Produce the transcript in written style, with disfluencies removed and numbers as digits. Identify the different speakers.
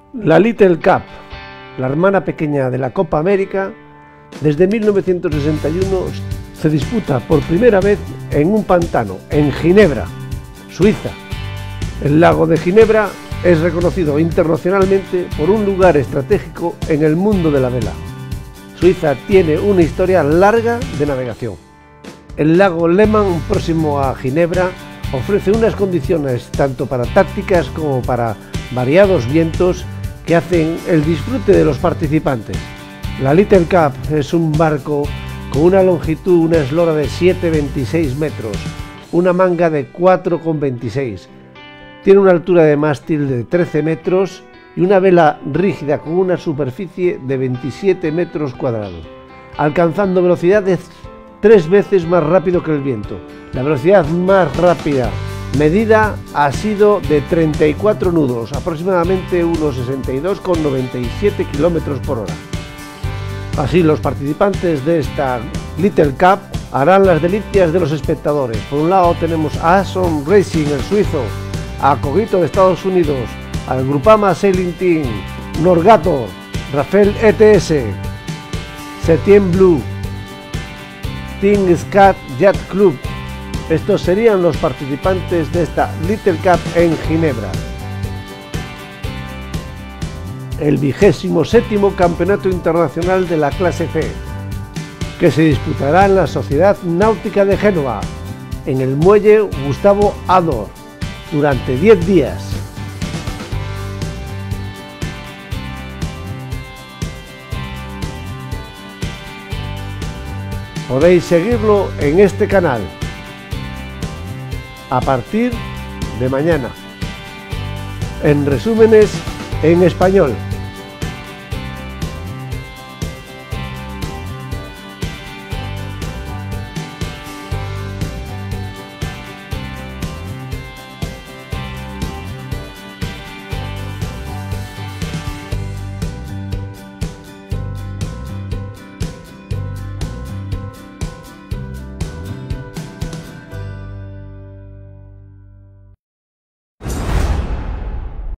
Speaker 1: La Little Cup, la hermana pequeña de la Copa América, desde 1961 se disputa por primera vez en un pantano, en Ginebra, Suiza. El lago de Ginebra es reconocido internacionalmente por un lugar estratégico en el mundo de la vela. Suiza tiene una historia larga de navegación. El lago Léman, próximo a Ginebra, ofrece unas condiciones tanto para tácticas como para variados vientos que hacen el disfrute de los participantes. La Little Cup es un barco con una longitud, una eslora de 7,26 metros, una manga de 4,26. Tiene una altura de mástil de 13 metros y una vela rígida con una superficie de 27 metros cuadrados, alcanzando velocidades 3 veces más rápido que el viento. La velocidad más rápida medida ha sido de 34 nudos, aproximadamente unos 62,97 km por hora. Así, los participantes de esta Little Cup harán las delicias de los espectadores. Por un lado tenemos a Ason Racing, el suizo, a Cogito de Estados Unidos, al Grupama Sailing Team, Norgator, Rafael ETS, Setien Blue, Team Scat Yacht Club. Estos serían los participantes de esta Little Cup en Ginebra. El 27º Campeonato Internacional de la Clase C, que se disputará en la Sociedad Náutica de Génova, en el muelle Gustavo Adolf, durante 10 días. Podéis seguirlo en este canal a partir de mañana, en resúmenes en español.